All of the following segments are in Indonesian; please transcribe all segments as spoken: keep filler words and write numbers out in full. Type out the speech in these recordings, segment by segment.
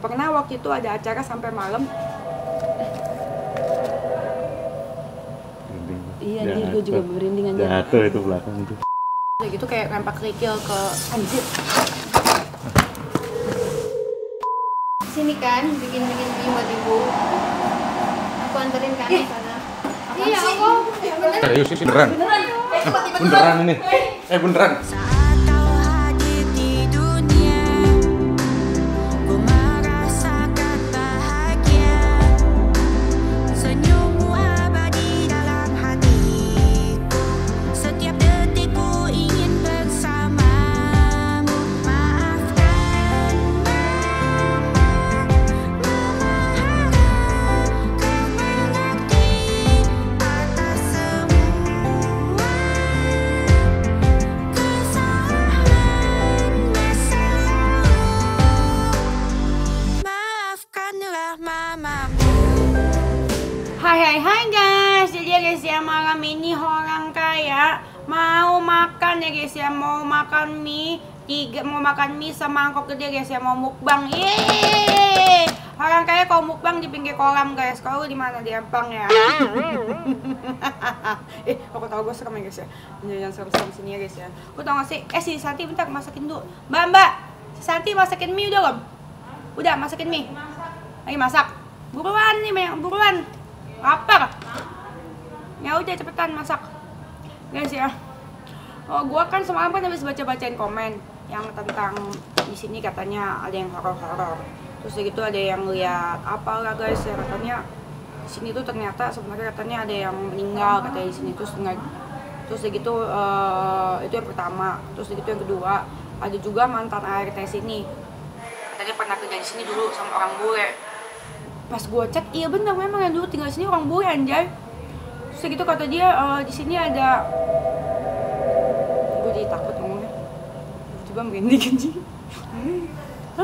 Pernah waktu itu ada acara sampai malam. Iya, dia gue juga merinding aja. Jatuh itu belakang itu. Kayak gitu kayak lempar kerikil ke anjir. Sini kan bikin-bikin mie buat ibu. Aku anterin kan ke sana. Iya, aku. Serius sih beneran. Beneran. Beneran ini. Eh beneran. Hai hai hai guys, jadi ya guys ya malam ini orang kaya mau makan ya guys ya, mau makan mie tiga, mau makan mie semangkok gede guys ya, mau mukbang. Yeay, orang kaya kalau mukbang di pinggir kolam guys, kalau di mana di Empang ya. Eh, aku tahu gue serem ya guys ya, jangan serem-serem sini ya guys ya. Gue tau gak sih, eh si Santi bentar masakin dulu. Mbak mbak, si Santi masakin mie udah belum? Udah masakin mie? Lagi masak? Buruan nih, buruan. Lapar. Ya udah cepetan masak. Guys ya. Oh, gua kan semalam kan habis baca-bacain komen yang tentang di sini katanya ada yang horor-horor. Terus gitu ada yang lihat apa lah guys ya, katanya di sini tuh ternyata sebenarnya katanya ada yang meninggal katanya di sini, terus enggak, terus gitu uh, itu yang pertama. Terus gitu yang kedua, ada juga mantan A R T sini. Katanya pernah kerja di sini dulu sama orang bule. Pas gue cek, iya bener memang yang dulu tinggal di sini orang bule anjay. Terus gitu kata dia uh, di sini ada, gue jadi takut ngomongnya. Coba merinding anjing. Hah?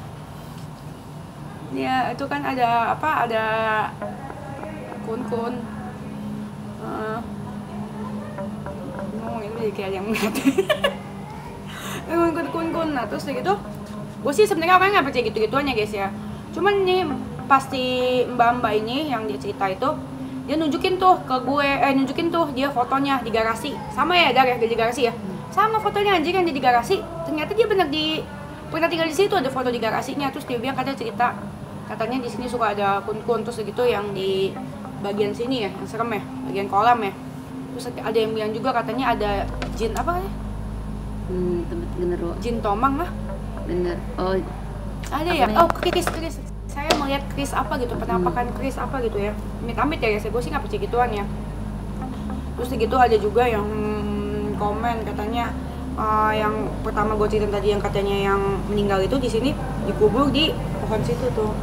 Ya itu kan ada apa? Ada kun-kun. Uh, ngomong itu jadi kayak yang ngeliatin. Kun-kun. Nah terus gitu, gue sih sebenarnya orangnya nggak percaya gitu-gituan ya guys ya. Cuman nih pasti mbak-mbak ini yang dia cerita itu, dia nunjukin tuh ke gue, eh nunjukin tuh dia fotonya di garasi. Sama ya Dar ya, di garasi ya? Sama fotonya anjing yang di garasi. Ternyata dia bener di, pernah tinggal di situ, ada foto di garasinya. Terus dia bilang katanya cerita, katanya di sini suka ada kun-kun terus gitu yang di bagian sini ya, yang serem ya, bagian kolam ya. Terus ada yang bilang juga katanya ada jin apa ya? Hmm, tempat genero. Jin tomang lah. Bener. Oh. Ada ya? Oh, kris kris. Saya melihat kris apa gitu, penampakan kris apa gitu ya. Amit-amit ya guys, gue sih nggak percaya gituan ya. Terus gitu ada juga yang hmm, komen katanya uh, yang pertama gue cerita tadi yang katanya yang meninggal itu di sini dikubur di pohon situ tuh.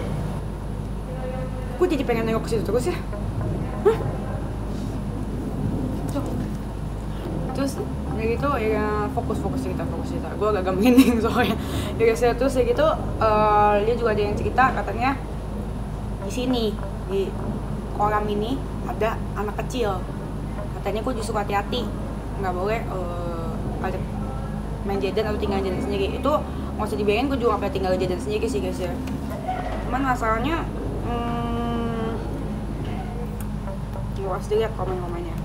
Gue jadi pengen nengok ke situ terus ya. Hah? Tuh. Terus kayak gitu ya, fokus fokus cerita fokus cerita gue agak merinding soalnya ya guys ya. Terus kayak gitu uh, dia juga ada yang cerita katanya di sini di kolam ini ada anak kecil, katanya gue justru hati-hati nggak boleh uh, ada main jajan atau tinggal jajan sendiri. Itu nggak usah dibayangin, gue juga nggak pernah tinggal jajan sendiri sih guys ya. Cuman masalahnya hmm, gue pasti lihat komen-komennya.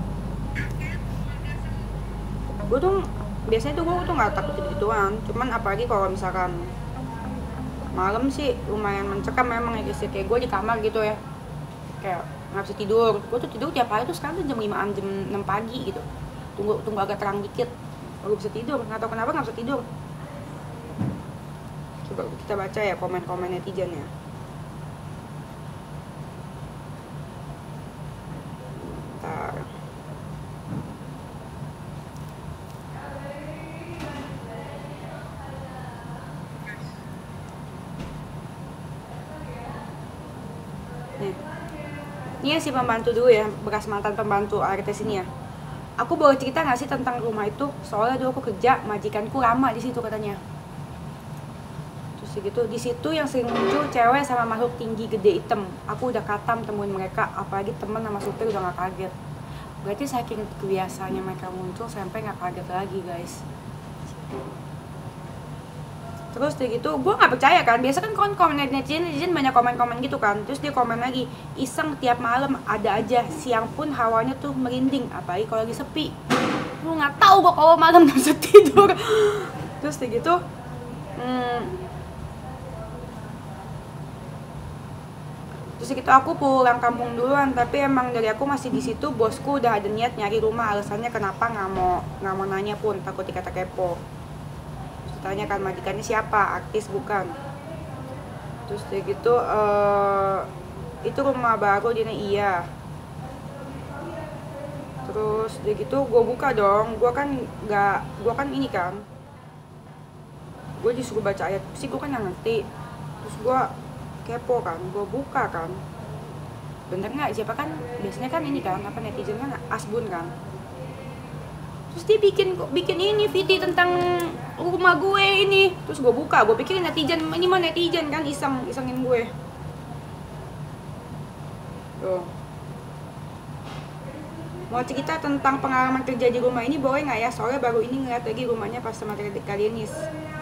Gue tuh biasanya tuh gue tuh nggak takut gitu-gituan, cuman apalagi kalau misalkan malam sih lumayan mencekam memang ya guys ya. Kayak gue di kamar gitu ya, kayak nggak bisa tidur. Gue tuh tidur tiap hari tuh sekarang tuh jam limaan, jam enam pagi gitu, tunggu tunggu agak terang dikit baru bisa tidur. Nggak tahu kenapa nggak bisa tidur. Coba kita baca ya komen-komen netizen ya. Bentar. Ini si pembantu dulu ya, bekas mantan pembantu A R T sini ya. Aku boleh cerita nggak sih tentang rumah itu? Soalnya dulu aku kerja, majikanku lama di situ katanya. Terus gitu, di situ yang sering muncul cewek sama makhluk tinggi gede hitam. Aku udah katam temuin mereka, apalagi temen sama supir udah nggak kaget. Berarti saking kebiasaannya mereka muncul sampai nggak kaget lagi guys. Terus dia gitu, gue nggak percaya kan, biasa kan komen komen netizen, netizen banyak komen-komen gitu kan. Terus dia komen lagi, iseng tiap malam ada aja, siang pun hawanya tuh merinding, apalagi kalau lagi sepi. Lu nggak tahu gue kalau malam nggak bisa tidur. Terus dia gitu, hmm, terus gitu aku pulang kampung duluan, tapi emang dari aku masih di situ, bosku udah ada niat nyari rumah, alasannya kenapa nggak mau nggak mau nanya pun, takut dikata kepo. Tanya kan majikannya siapa, artis bukan. Terus dia gitu, uh, itu rumah baru, dia iya. Terus dia gitu, gue buka dong, gue kan nggak, gue kan ini kan, gue disuruh baca ayat sih, gue kan nggak ngerti. Terus gue kepo kan, gue buka kan, bener nggak, siapa kan, biasanya kan ini kan, apa netizen kan asbun kan. Terus dia bikin bikin ini V T tentang rumah gue ini. Terus gue buka, gue pikir netizen, ini mah netizen kan, iseng isengin gue. Tuh. Mau cerita tentang pengalaman kerja di rumah ini boleh nggak ya? Soalnya baru ini ngeliat lagi rumahnya pas sama Kalienis.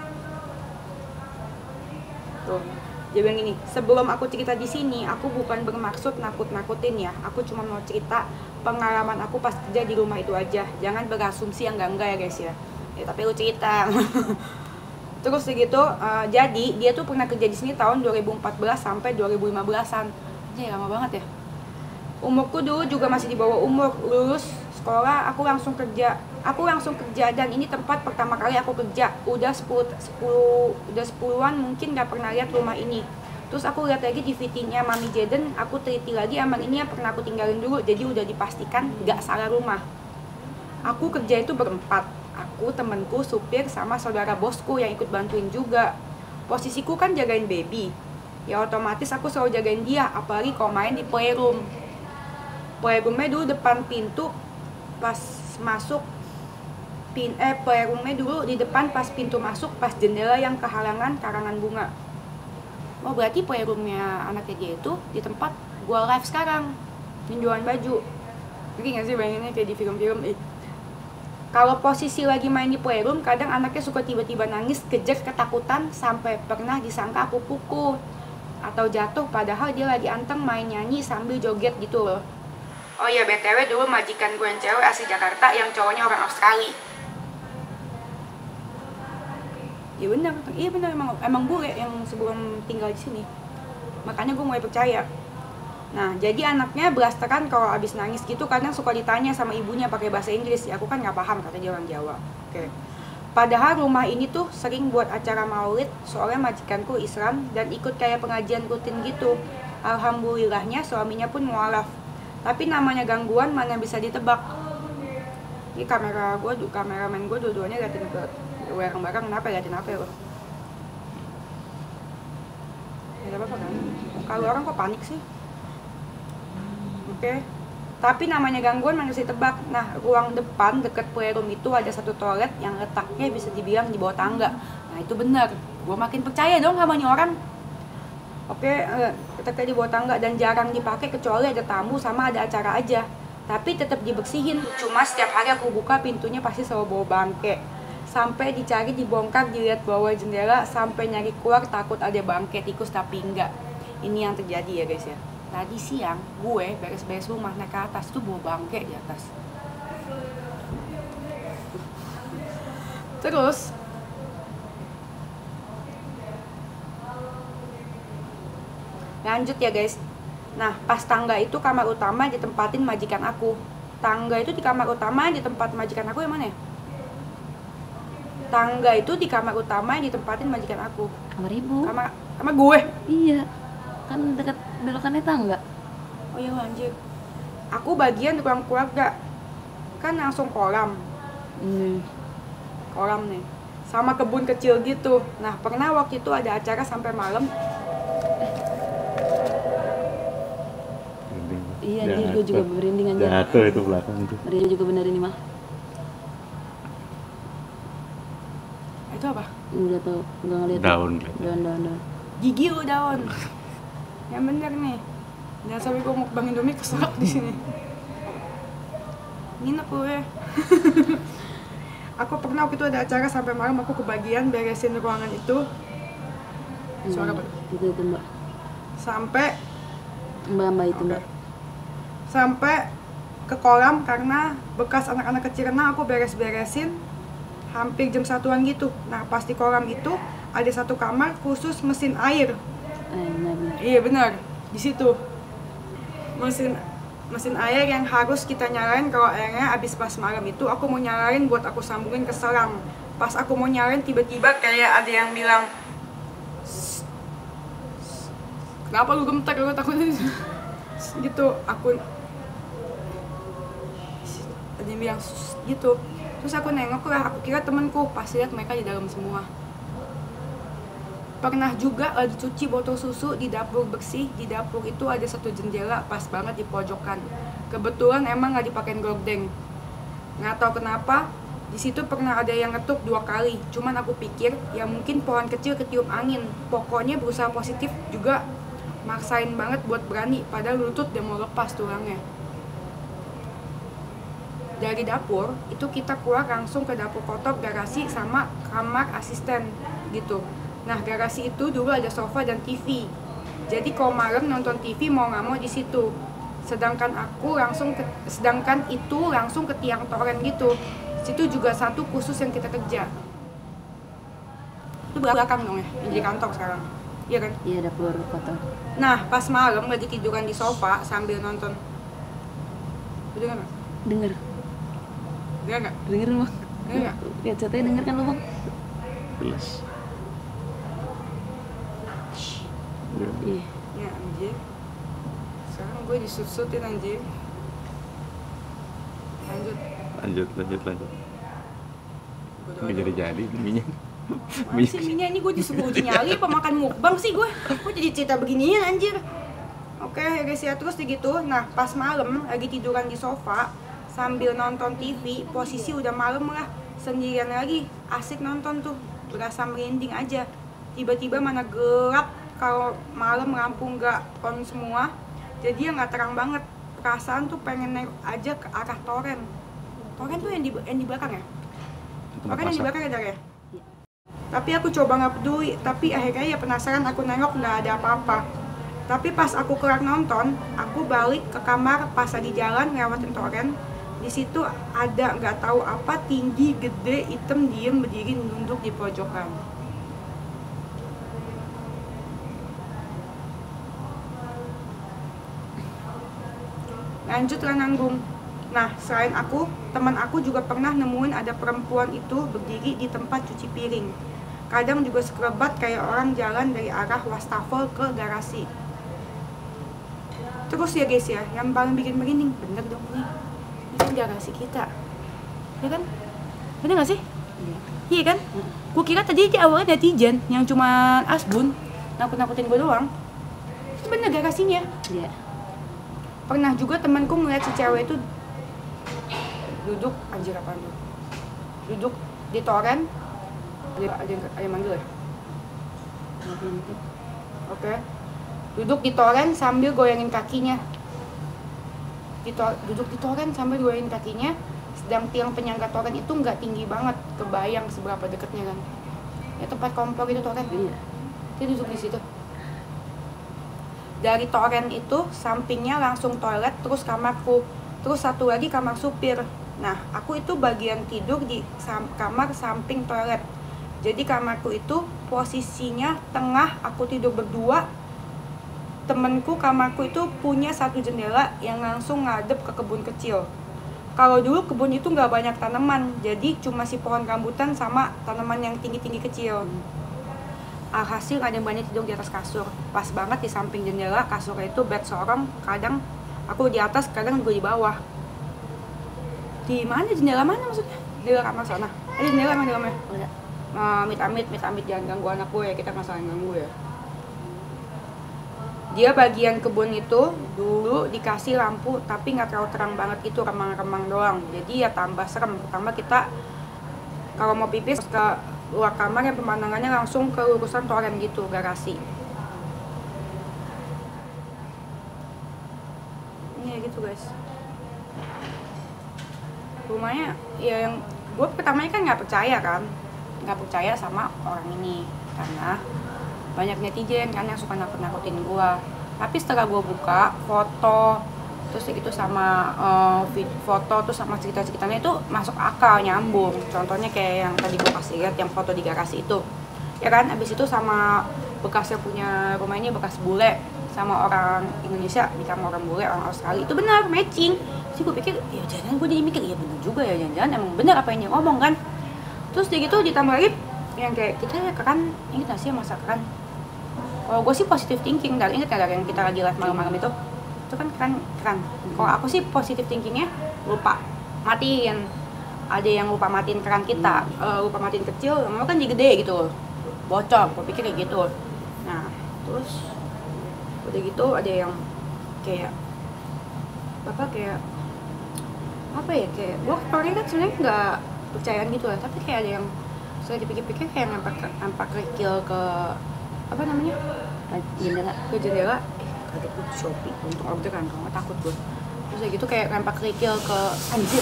Tuh. Dia bilang gini, sebelum aku cerita di sini, aku bukan bermaksud nakut-nakutin ya. Aku cuma mau cerita pengalaman aku pas kerja di rumah itu aja. Jangan berasumsi yang enggak-enggak ya guys ya. Ya tapi lu cerita. Terus segitu, uh, jadi dia tuh pernah kerja di sini tahun dua ribu empat belas sampai dua ribu lima belasan. Jadi lama banget ya. Umurku dulu juga masih di bawah umur. Lulus sekolah, aku langsung kerja. Aku langsung kerja dan ini tempat pertama kali aku kerja. Udah sepuluh, sepuluh, udah sepuluhan mungkin gak pernah lihat rumah ini. Terus aku lihat lagi di V T-nya Mami Jaden, aku teliti lagi emang ini yang pernah aku tinggalin dulu. Jadi udah dipastikan gak salah rumah. Aku kerja itu berempat. Aku, temenku, supir, sama saudara bosku yang ikut bantuin juga. Posisiku kan jagain baby. Ya otomatis aku selalu jagain dia, apalagi kalau main di playroom. Playroomnya dulu depan pintu, pas masuk pin eh playroomnya dulu di depan pas pintu masuk, pas jendela yang kehalangan karangan bunga. Oh berarti playroomnya anaknya dia itu di tempat gua live sekarang, jualan baju. Ngerti nggak sih bayanginnya kayak di film-film? Eh. Kalau posisi lagi main di playroom, kadang anaknya suka tiba-tiba nangis, kejer, ketakutan, sampai pernah disangka aku pukul atau jatuh, padahal dia lagi anteng main nyanyi sambil joget gitu loh. Oh iya, B T W dulu majikan gue yang cewek asli Jakarta, yang cowoknya orang Australia. Iya benar, iya benar emang emang bule yang sebelum tinggal di sini. Makanya gue mulai percaya. Nah, jadi anaknya blasteran kalau abis nangis gitu kadang suka ditanya sama ibunya pakai bahasa Inggris. Ya aku kan nggak paham, kata dia orang Jawa. Oke. Padahal rumah ini tuh sering buat acara maulid, soalnya majikanku Islam dan ikut kayak pengajian rutin gitu. Alhamdulillahnya suaminya pun mualaf. Tapi namanya gangguan mana bisa ditebak. Ini kamera gue, kameramen gue dua-duanya liatin ke barang-barang, kenapa liatin apa ya lo? Ya apa-apa kan? Kalau orang kok panik sih? Oke. Okay. Tapi namanya gangguan mana bisa ditebak. Nah, ruang depan deket playroom itu ada satu toilet yang letaknya bisa dibilang di bawah tangga. Nah, itu benar. Gue makin percaya dong sama nih orang. Oke, okay, letaknya di bawah tangga dan jarang dipakai kecuali ada tamu sama ada acara aja. Tapi tetap dibersihin. Cuma setiap hari aku buka pintunya pasti selalu bawa bangke. Sampai dicari, dibongkar, dilihat bawah jendela, sampai nyari keluar takut ada bangke tikus, tapi enggak. Ini yang terjadi ya guys ya. Tadi siang gue beres-beres rumah, naik ke atas tuh bawa bangke di atas. Terus lanjut ya guys. Nah, pas tangga itu kamar utama ditempatin majikan aku. Tangga itu di kamar utama di tempat majikan aku yang mana ya? Tangga itu di kamar utama yang ditempatin majikan aku. Kamar ibu. Kamar kamar gue. Iya. Kan dekat belokannya tangga. Oh iya anjir. Aku bagian ruang keluarga. Kan langsung kolam. Hmm. Kolam nih. Sama kebun kecil gitu. Nah, pernah waktu itu ada acara sampai malam. Iya, dia juga, juga berinding aja. Jatuh itu belakang itu. Dia juga bener ini mah. Itu apa? Udah tau, udah ngeliat. Daun. Daun, daun, daun. Gigi lu daun. Yang bener nih. Jangan sampai gue mukbang Indomie keselak di sini. Nginep gue. aku pernah waktu itu ada acara sampai malam aku kebagian beresin ruangan itu. Suara apa? Itu itu mbak. Sampai Mbak mbak itu Oke. mbak. sampai ke kolam karena bekas anak-anak kecil renang aku beres-beresin hampir jam satuan gitu. Nah pas di kolam itu ada satu kamar khusus mesin air. Eh, benar benar. Iya benar, di situ mesin mesin air yang harus kita nyalain kalau airnya habis pas malam itu. Aku mau nyalain buat aku sambungin ke selang. Pas aku mau nyalain tiba-tiba kayak ada yang bilang, "Shh, shh, kenapa lu gemetar, lu takutnya?" Gitu aku ada yang bilang "Shh," gitu. Terus aku nengok lah, aku kira temenku, pas lihat mereka di dalam semua. Pernah juga lagi cuci botol susu di dapur bersih. Di dapur itu ada satu jendela pas banget di pojokan. Kebetulan emang nggak dipakein gorden. Nggak tahu kenapa di situ pernah ada yang ngetuk dua kali. Cuman aku pikir ya mungkin pohon kecil ketiup angin. Pokoknya berusaha positif juga, maksain banget buat berani. Padahal lutut udah mau lepas tulangnya. Dari dapur itu kita keluar langsung ke dapur kotor, garasi sama kamar asisten gitu. Nah garasi itu dulu ada sofa dan T V. Jadi kalau malam nonton T V mau nggak mau di situ. Sedangkan aku langsung ke, sedangkan itu langsung ke tiang toren gitu. Situ juga satu khusus yang kita kerja. Itu belakang dong ya, yang di kantor sekarang. Iya kan? Iya dapur kotor. Nah pas malam lagi tiduran di sofa sambil nonton. Lu dengar nggak? Dengar. Dengar nggak? Dengar bang. Dengar nggak? Headsetnya denger kan lu bang? Jelas. Iya. Ya anjir. Sekarang gue disut-sutin anjir. Lanjut. Lanjut, lanjut, lanjut. Gua Nggak doa. jadi-jadi minyak. Mana sih minyak ini gue disuruh uji nyali apa makan mukbang sih gue? Gue jadi cerita beginian anjir. Oke ya guys ya, terus gitu. Nah pas malam lagi tiduran di sofa sambil nonton T V, posisi udah malam lah, sendirian lagi, asik nonton tuh, berasa merinding aja. Tiba-tiba mana gelap, kalau malam lampu nggak on semua, jadi ya nggak terang banget. Perasaan tuh pengen naik aja ke arah toren. Toren tuh yang di yang di belakang ya? Tempat Toren yang di masak. belakang ya Dar ya? Tapi aku coba nggak peduli, tapi akhirnya ya penasaran aku nengok nggak ada apa-apa. Tapi pas aku kelar nonton, aku balik ke kamar pas lagi jalan ngelewatin toren. Di situ ada nggak tahu apa tinggi, gede, hitam, diem berdiri nunduk di pojokan. Lanjut lah nanggung. Nah, selain aku, teman aku juga pernah nemuin ada perempuan itu berdiri di tempat cuci piring. Kadang juga sekelebat kayak orang jalan dari arah wastafel ke garasi. Terus ya guys ya, yang paling bikin merinding, bener dong nih, ini kan garasi kita, ya kan? Bener gak sih? Iya. Iya kan? Gue kira tadi aja awalnya netizen yang cuma asbun, nakut-nakutin gue doang. Itu bener garasinya. Iya. Pernah juga temanku ngeliat si cewek itu duduk, anjir apaan tuh? Duduk di toren, ada, ada, yang- ada yang manggil ya? Ngapain itu? Oke. Duduk di toren sambil goyangin kakinya. Di to- duduk di toren sambil goyangin kakinya, sedang tiang penyangga toren itu nggak tinggi banget, kebayang seberapa deketnya kan? Ya tempat kompor itu toren. Iya. Dia duduk di situ. Dari toren itu sampingnya langsung toilet, terus kamarku, terus satu lagi kamar supir. Nah, aku itu bagian tidur di sam- kamar samping toilet. Jadi kamarku itu posisinya tengah, aku tidur berdua. Temenku kamarku itu punya satu jendela yang langsung ngadep ke kebun kecil. Kalau dulu kebun itu nggak banyak tanaman, jadi cuma si pohon rambutan sama tanaman yang tinggi-tinggi kecil. Alhasil ada yang banyak tidur di atas kasur. Pas banget di samping jendela, kasurnya itu bed sorong. Kadang aku di atas, kadang gue di bawah. Di mana jendela mana maksudnya? Jendela kamar sana. Ada jendela emang di dalamnya? Ada. Nah, amit-amit, amit-amit jangan ganggu anak gue ya, kita nggak salah ganggu ya. Dia bagian kebun itu dulu dikasih lampu, tapi nggak terlalu terang banget gitu, remang-remang doang. Jadi ya tambah serem. Pertama kita kalau mau pipis ke luar kamar yang pemandangannya langsung ke urusan toren gitu, garasi. Ini ya gitu guys. Rumahnya ya yang gue pertamanya kan nggak percaya kan, nggak percaya sama orang ini karena banyak netizen kan yang suka nakut-nakutin gue. Tapi setelah gue buka foto terus gitu sama uh, foto terus sama cerita-ceritanya itu masuk akal, nyambung. Contohnya kayak yang tadi gue kasih lihat yang foto di garasi itu, ya kan. Abis itu sama bekasnya punya rumah ini bekas bule sama orang Indonesia di kamar orang bule orang Australia, itu benar matching. Jadi gue pikir ya jangan, gue jadi mikir ya benar juga ya, jangan-jangan emang benar apa yang dia ngomong kan. Terus dia gitu ditambah lagi yang kayak kita ya keran, inget gak sih masa keran? Kalau gue sih positive thinking, dari inget gak dari yang kita lagi live malam-malam itu? Itu kan keren, keren. Kalau aku sih positive thinkingnya lupa matiin. Ada yang lupa matiin keran kita, uh, lupa matiin kecil, lama kan jadi gede gitu, bocor. Gue pikir kayak gitu. Nah, terus udah gitu ada yang kayak apa kayak apa ya kayak gue orangnya kan sebenarnya nggak percayaan gitu lah, tapi kayak ada yang setelah dipikir-pikir kayak nampak nampak kerikil ke apa namanya jendela ke jendela kaget gue Shopee untuk order kan, kalau nggak takut gue. Terus kayak gitu kayak nampak kerikil ke anjir.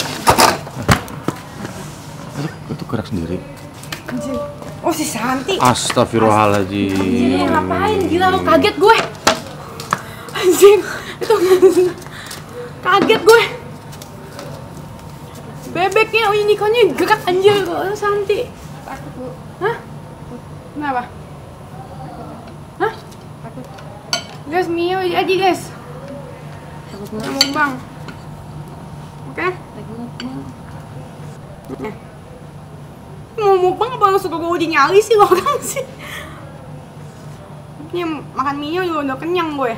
Itu, itu gerak sendiri. Anjir. Oh si Santi. Astagfirullahaladzim. Anjir ngapain? Gila lo, kaget gue. Anjir itu kaget gue. Bebeknya unicornnya gerak anjir kok. Santi. Takut bu. Hah? Kenapa? Hah? Takut. Guys, Mio jadi guys. Takut banget. Ngomong bang. Oke? Takut banget. Nah. Mau mukbang apa langsung gue udah nyali sih orang sih? Ini makan mie juga udah kenyang gue.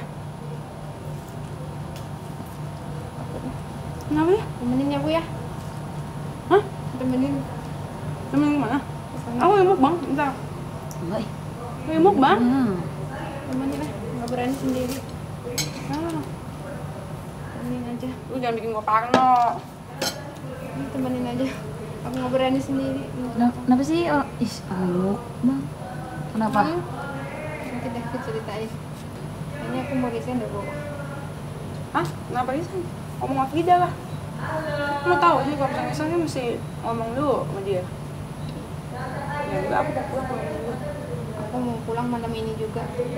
Kenapa ya? Temenin ya bu ya. Hah? Temenin. Temenin mana? Aku yang mukbang, bentar. Enggak ih. Aku yang mukbang? Hmm. Temenin lah, nggak berani sendiri. Ah, Temenin aja. lu jangan bikin gue parno. Ini temenin aja. Aku nggak berani sendiri. Kenapa, kenapa sih orang ih amuk bang? Kenapa? Hmm? Nanti deh aku ceritain. Ini aku mau resign deh bu. Hah? Kenapa Risan? Ngomong sama Frida lah. Lu tau sih kalau misalnya Risan kan mesti ngomong dulu sama dia. Ya udah aku mau pulang pulang dulu. Aku mau pulang malam ini juga.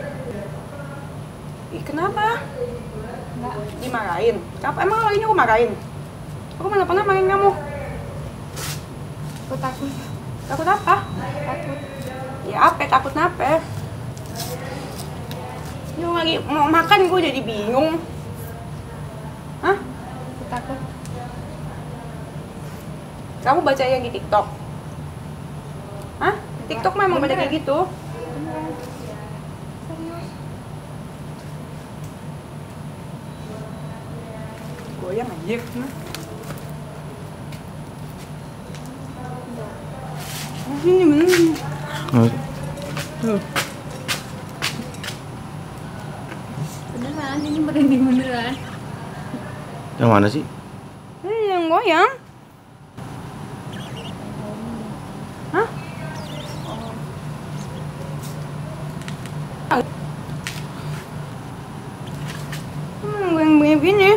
Ih kenapa? Enggak. Dimarahin? Kenapa? Emang hari ini aku marahin? Aku mana pernah marahin kamu? Aku takut. Takut apa? Takut. Ya apa? Takut kenapa? Ini lagi mau makan gue jadi bingung. Hah? Aku takut. Kamu baca yang di TikTok? Hah? TikTok memang pada kayak gitu? Beneran. Serius. Goyang anjir. Nah. Oh, ini bener. Oh, Tuh. Beneran, ini merinding beneran. yang mana sih? Ini yang goyang. Hah? Hmm, goyang begini.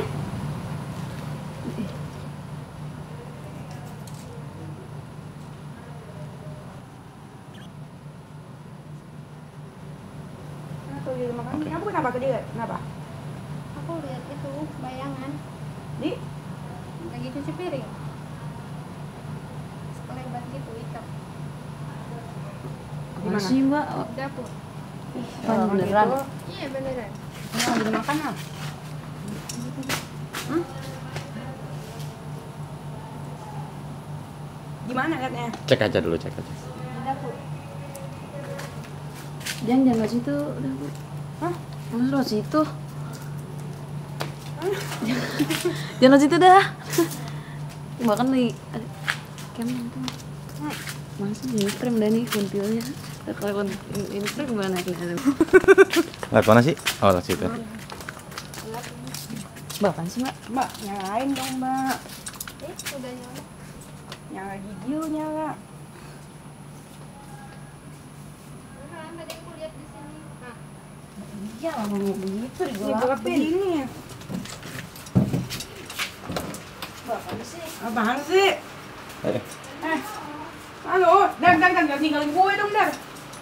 Kenapa dia makan? Kenapa kenapa ke dia? Kenapa? Aku lihat itu bayangan Di? lagi cuci piring. Sekelebat gitu hitam. Apa sih mbak? Di dapur. Apa beneran? Iya beneran. Ini lagi dimakan lah. Hmm? Gimana liatnya? Cek aja dulu, cek aja. Di dapur. Jangan jangan lewat situ udah bu. Hah? Jangan lewat situ. Jangan lewat situ dah. Bahkan lagi ada kemen tuh. Masa ini frame dah nih kuntilnya. Kalau ini frame gimana nih? Lihat mana sih? Oh, lihat situ. Mbak apaan sih mbak? Mbak, nyalain dong mbak. Eh, udah nyala. Nyala video nyala. Beneran, tadi aku lihat di sini. Nah, Iya lah ngomong begitu Ini gelap begini. Mbak apaan sih? Apaan sih? Eh, Eh, halo, Dar, Dar, Dar, jangan tinggalin gue dong, Dar.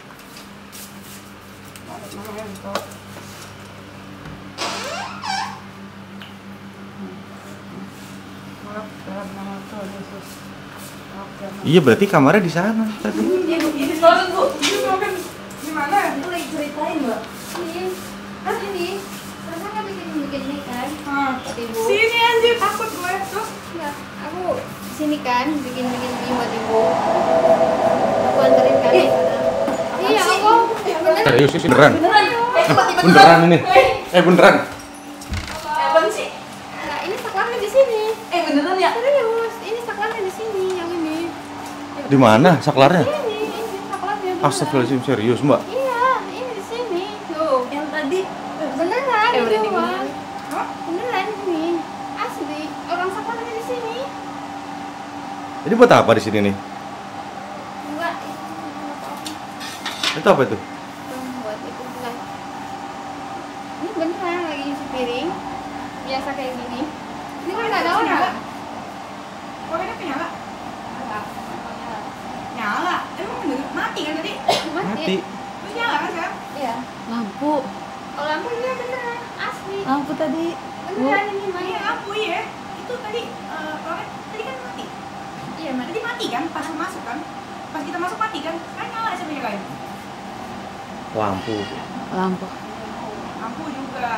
iya berarti kamarnya di sana tadi. Iya, ini sekarang Bu. Ini mau kan gimana? Aku lagi ceritain, Mbak. Ini, kan ini, terus kan bikin bikin ini kan. Ah. Ibu. Sini anjir, takut gue. Terus Ya, aku sini kan bikin bikin mie buat ibu. Aku anterin kan di sana. Iya, aku bener. Serius sih beneran? Beneran. Eh, beneran ini? Eh beneran? apaan sih? Nah, ini saklarnya di sini. Eh beneran ya? Serius, ini saklarnya di sini yang ini. Di mana saklarnya? Ini, ini saklarnya. beneran. Astagfirullahaladzim, serius mbak? Iya, ini di sini. Tuh. Yang tadi Beneran Eh, itu, berarti Bang. beneran. Hah? Beneran ini. Asli, orang saklarnya di sini. Ini buat apa di sini nih? Enggak, itu enggak apa-apa. Itu apa itu? Buat itu bukan. Ini beneran lagi nyuci piring. Biasa kayak gini. Ini kan nggak ada orang. Komennya nyala? Enggak, enggak nyala. Nyala? Emang bener? Mati kan tadi? Mati. Terus nyala kan sekarang? Iya. Lampu, Kalau lampu ini beneran asli. lampu tadi. Beneran ini mah. Iya lampu ya. Itu tadi, eh, korek tadi kan mati. Iya, Mas. Tadi mati kan? Pas masuk kan? Pas kita masuk mati kan? Sekarang nyala siapa yang nyalain? Lampu. Lampu. Lampu juga.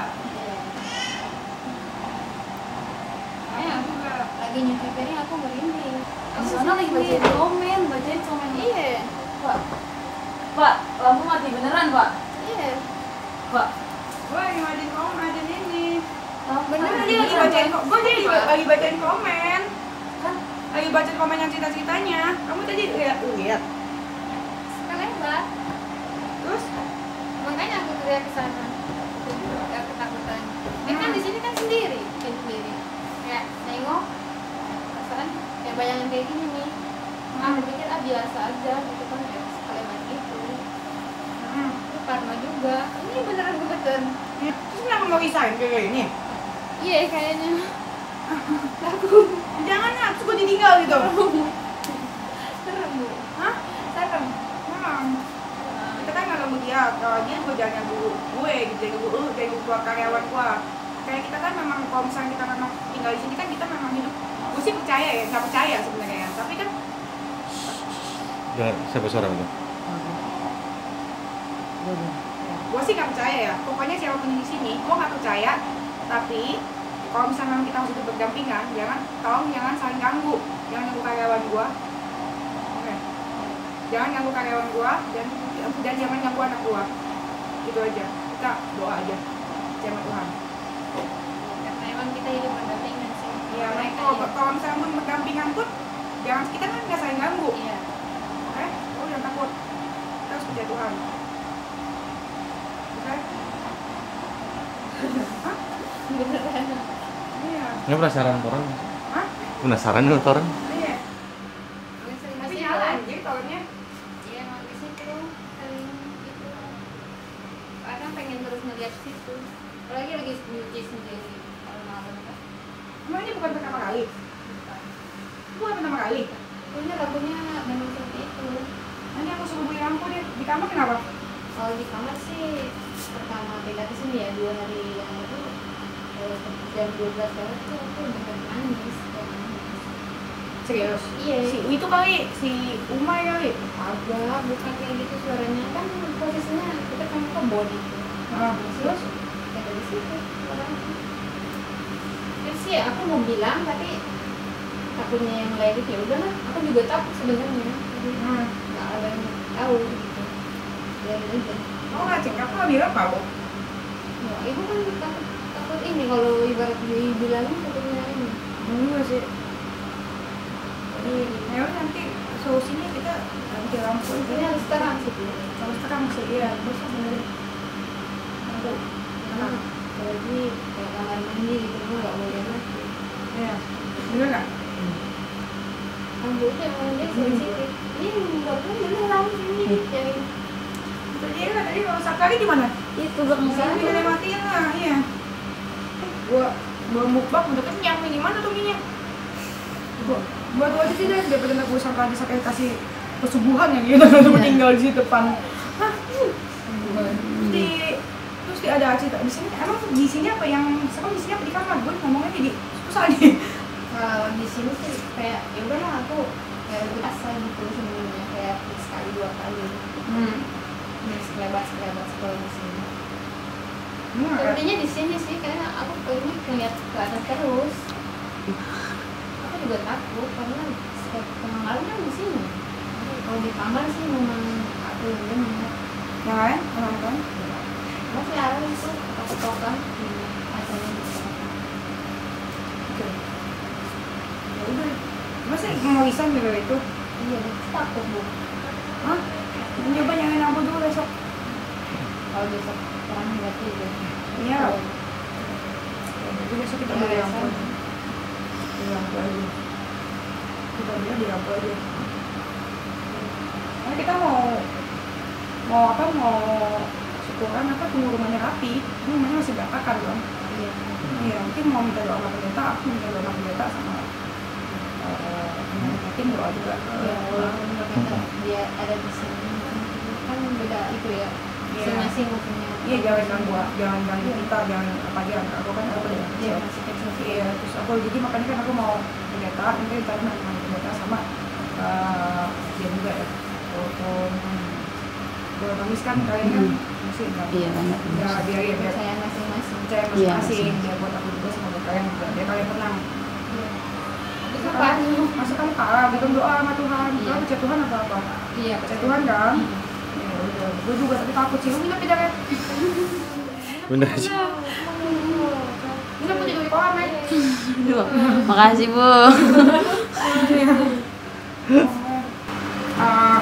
Iya. Lampu juga. Lagi nyuci piring aku merinding. Di sana lagi bacain komen, bacain komen. Iya. Pak, Pak, lampu mati beneran Pak? Iya. Pak, Gue lagi bacain komen, ada ini. Beneran Dia lagi bacain kok. Gue lagi, lagi bacain komen. kan Lagi bacain komen yang cerita-ceritanya. Kamu tadi lihat lihat. Sekalian, Mbak. Terus Makanya aku teriak ke sana. Aku juga ketakutan. Dia kan di sini kan sendiri, kan sendiri. Kayak nengok, perasaan kayak bayangan kayak gini nih. Ah, aku pikir ah biasa aja gitu kan ya sekalian gitu. hmm. Itu karma juga. Ini beneran beneran. Ya. Terus kenapa mau resign kayak gini? Iya kayaknya. Takut. Jangan lah, terus gue ditinggal gitu. Serem bu. Hah? Serem. Memang. Kita kan nggak ganggu dia, kalau dia gue jangan ganggu gue gitu, jangan ganggu lu, jangan ganggu karyawan gue. Kayak kita kan memang kalau misalnya kita memang tinggal di sini kan kita memang hidup. Gue sih percaya ya, nggak percaya sebenarnya ya. Tapi kan Jangan, siapa suara itu? gue sih nggak percaya ya. Pokoknya siapapun di sini, gue nggak percaya. Tapi kalau misalnya memang kita harus hidup berdampingan, jangan, tolong jangan saling ganggu, jangan ganggu karyawan gue. Oke. Jangan ganggu karyawan gue dan dan jangan ganggu anak gue. Gitu aja. Kita doa aja sama Tuhan. Karena emang kita hidup berdampingan sih. Iya, Mereka kalau ya. kalau misalnya pun berdampingan pun jangan kita kan nggak saling ganggu. Iya. Oke? Oh jangan takut. Kita harus percaya Tuhan. Oke? Hah? Beneran. Iya. Ini penasaran orang? Hah? Penasaran nih orang? Iya. Paling sering Tapi di nyala situ. anjir tolongnya. Iya emang di situ sering gitu. Kadang pengen terus ngeliat situ. Apalagi lagi nyuci sendiri kalau malam kan. Emang ini bukan pertama kali? Bukan. Itu bukan pertama kali? Punya lampunya memang seperti itu. Nanti aku suruh beli lampu deh. Di kamar kenapa? Kalau di kamar sih pertama pindah ke sini ya dua hari yang lalu eh, jam dua belas lewat tuh aku dengar nangis kayak nangis. Serius? Iya. Si itu kali, si Umay kali. Agak bukan kayak gitu suaranya kan posisinya kita kan ke body tuh. Ah, Terus ada di situ orangnya. Terus sih aku mau bilang tapi takutnya yang lain ya udahlah. Aku juga takut sebenarnya. Jadi Hmm. nggak ada yang tahu gitu. Biarin aja. Oh nggak cek, aku nggak bilang apa, Bu? Ya, ibu kan takut takut ini kalau ibarat dibilangin takutnya ini. Enggak sih. Jadi Ya udah nanti solusinya kita ganti lampu aja. ini harus terang sih Bu. Harus terang sih, iya. Terus benerin. Lampu. Karena apalagi kayak kamar mandi gitu kan nggak boleh mati. Iya. Bener nggak? Rambutnya emang dia sensitif. Ini rambutnya beneran ini yang Tadi kan tadi kalau Sakari di mana? itu belakang Misalnya sana. kita matiin lah, iya. Gua gua mukbang udah kenyang nih, gimana tuh minyak? Gua buat aja sih deh daripada nggak gue sangka aja kayak kasih pesubuhan ya gitu untuk Iya. tinggal di situ depan. Hah? Terus di terus di ada cerita di sini emang di sini apa yang sekarang di sini apa di kamar gue ngomongnya jadi susah nih. Kalau di sini sih kayak ya udahlah aku kayak biasa gitu sebelumnya kayak sekali dua kali. Hmm. Ini sekelebat sekelebat kalau di sini. Hmm, Intinya di sini sih karena aku pengen ngeliat ke atas terus. Aku juga takut karena setiap tengah malam kan di sini. Kalau di kamar sih memang aku yang benar. yang lain teman-teman. Masih ada itu ketok-ketokan di acaranya di sana. Ya udah. Masih mau resign juga itu. Iya, aku takut bu. Hah? Coba nyalain lampu dulu besok. Kalau besok terang berarti ya. Iya. Jadi besok kita beli lampu. Beli lampu aja. Kita beli di lampu aja. Karena kita mau mau apa mau syukuran apa tunggu rumahnya rapi. Ini rumahnya masih berantakan dong. Iya. Iya, mungkin mau minta doa sama pendeta, aku minta doa sama pendeta sama eh mungkin doa juga. Ya, walaupun ternyata dia ada di sini kan beda itu ya. Masing-masing punya. Iya, jangan ganggu, jangan ganggu kita, jangan apa aja. Aku kan aku udah Dia masih kecil sih. Iya, terus aku jadi makanya kan aku mau pendeta, mungkin ntar mau pendeta sama eh dia juga ya. Walaupun kalau kamis kan kalian kan mesti enggak. Iya banget. Ya biar ya biar Saya masing-masing. percaya Iya, masing-masing, biar buat aku juga sama buat kalian juga, biar kalian tenang. Itu apa? Masa kamu kalah, bikin doa sama Tuhan. Iya. Kamu percaya Tuhan atau apa? Iya, Percaya Tuhan kan? Ya udah, gue juga tapi takut sih. Lu minum tidak kan? Bener aja. Minum pun tidur di kolam ya. Makasih Bu. Eh,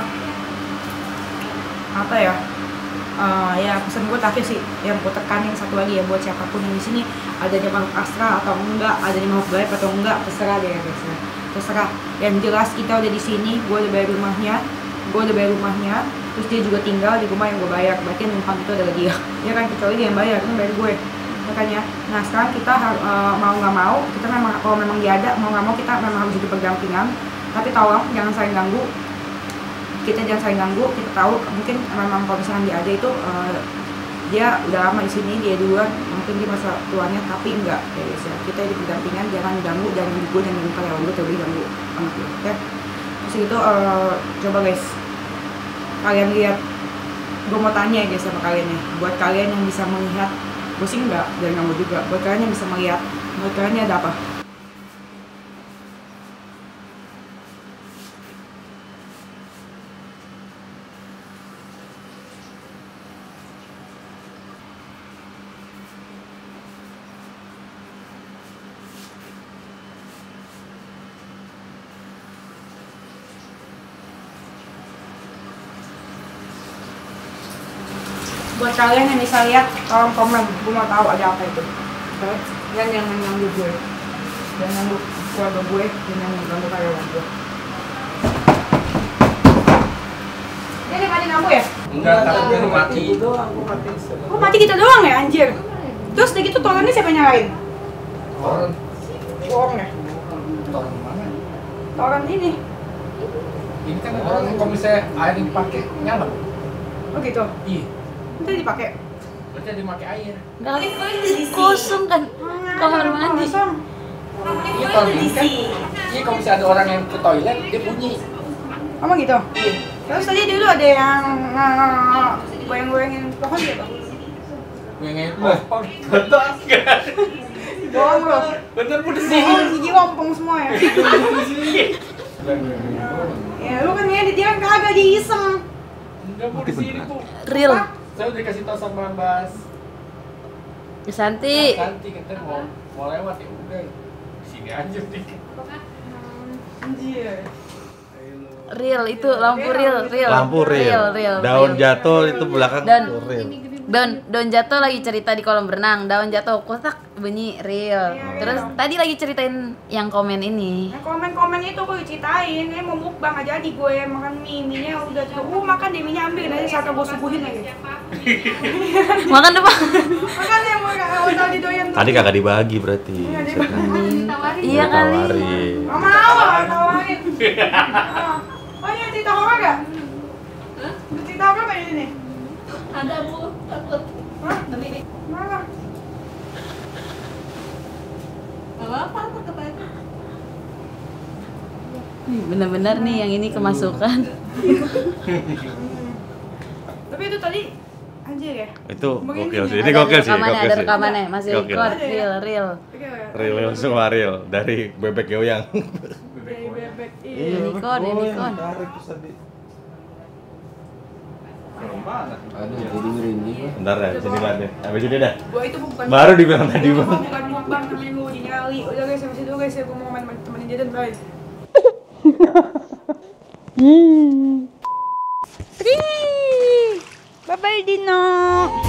apa ya? Eh, ya pesan gue terakhir sih yang gue tekanin satu lagi ya buat siapapun yang di sini ada di makhluk astral atau enggak, ada di makhluk gaib atau enggak, terserah deh ya guys ya. Terserah. Yang jelas kita udah di sini, gue udah bayar rumahnya, gue udah bayar rumahnya, terus dia juga tinggal di rumah yang gue bayar, berarti yang numpang itu adalah dia. Ya kan, kecuali dia yang bayar, kan bayar gue. Makanya, nah sekarang kita har- uh, mau nggak mau, kita memang kalau memang dia ada, mau nggak mau kita memang harus hidup berdampingan. Tapi tolong jangan saling ganggu. Kita jangan saling ganggu. Kita tahu mungkin memang kalau misalkan dia ada itu uh, dia udah lama di sini, dia duluan, mungkin dia masa tuanya, tapi enggak ya guys ya. Kita hidup berdampingan, jangan ganggu, jangan ganggu gue, jangan ganggu karyawan gue, terlalu ganggu anak gue. Ya. Terus itu uh, coba guys, kalian lihat, gue mau tanya ya guys sama kalian ya, buat kalian yang bisa melihat, gue sih enggak, jangan ganggu juga, buat kalian yang bisa melihat, buat kalian ini ada apa? Buat kalian yang bisa lihat, tolong komen, gue mau tahu ada apa itu. Oke? Dan jangan ganggu gue, jangan ganggu keluarga gue, dan jangan ganggu karyawan gue. Ini matiin lampu ya? Enggak, tapi dia mati. Oh mati kita doang ya anjir? Terus udah gitu torennya siapa yang nyalain? Orang Bohong ya? orang mana? Toren ini? Ini kan orang kalau misalnya air yang dipakai nyala. Oh gitu? Iya. Itu dipakai? Berarti dia pakai air. Enggak kosong kan kamar mandi. Kosong. Iya kalau gini kan. Iya kalau misalnya ada orang yang ke toilet dia bunyi. Emang gitu? Iya. Terus tadi dulu ada yang uh, goyang-goyangin pohon gitu? Gue ngepot. Pohon. Betul enggak? Bohong bro. Bener udah sih. Bohong, gigi lompong semua ya? Ya lu kan ngedit, dia kan kagak, dia iseng. Enggak mau di sini Bu. Real. Saya udah kasih tahu sama Bas. Santi. Nanti kita mau mau lewat ya udah. Sini aja nih. Anjir. Real itu lampu real, real. Lampu real. real. Daun real. jatuh itu belakang Dan- tuh real. Daun daun jatuh lagi cerita di kolam renang, daun jatuh kotak bunyi real. Iya, Terus iya. tadi lagi ceritain yang komen ini. Nah, komen-komen itu gue ceritain, eh mau mukbang aja jadi gue makan mie, mie-nya udah tuh, uh makan deh mie-nya ambil, nanti saat gue subuhin lagi. Makan deh, Pak. Makan ya mau kalau tadi doyan tuh. Tadi kagak dibagi berarti. Iya, dia Setan. makan, ditawarin. Iya kali. Tawarin. Nggak mau, nggak tawarin. Oh ini cerita horor gak? Cerita horor gak ini nih? Ada bu, takut. Hah? Tapi Mana? apa apa takut aja. Nih, bener-bener nih yang ini kemasukan. Tapi itu tadi anjir ya? Itu Begini gokil nih, sih. Ini Ada gokil sih, rekamannya, gokil ada sih. rekamannya, masih Gokil. record, real, real. Oke, oke. Real semua real dari bebek goyang. Dari bebek. Iya. Unicorn, unicorn. Aduh, jadi merinding. Bentar ya, sini banget. Habis ini dah. Gua itu bukan Baru dibilang tadi, Bang. bukan mukbang namanya gua di nyali. Udah guys, sampai situ guys, gua mau main temenin Jaden, bye. Bye bye Dino.